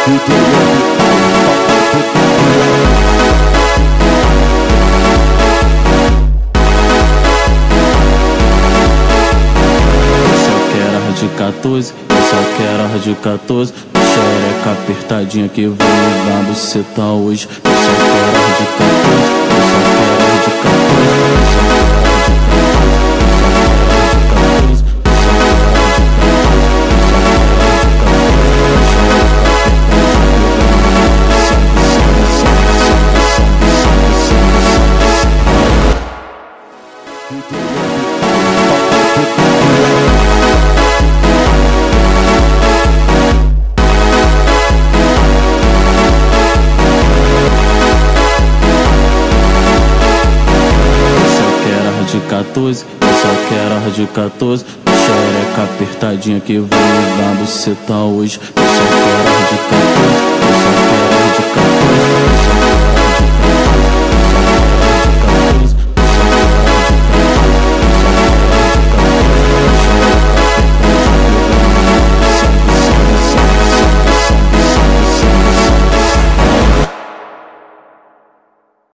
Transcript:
De 14, eu só quero a de 14. Xereca apertadinha que vai me dar buceta hoje. Eu só quero a de 14, eu só quero a de 14. Eu só de 14, eu só quero a de 14. Xereca apertadinha que vai me dar buceta hoje. Eu só quero a de 14.